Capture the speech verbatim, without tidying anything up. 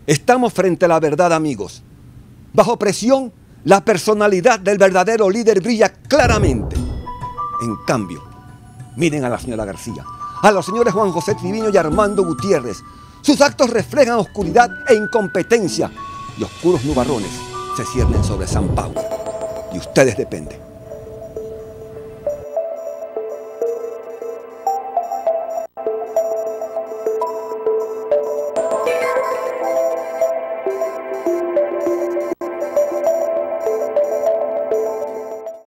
Estamos frente a la verdad, amigos. Bajo presión, la personalidad del verdadero líder brilla claramente. En cambio, miren a la señora García, a los señores Juan José Triviño y Armando Gutiérrez. Sus actos reflejan oscuridad e incompetencia y oscuros nubarrones se ciernen sobre San Pablo. Y ustedes dependen.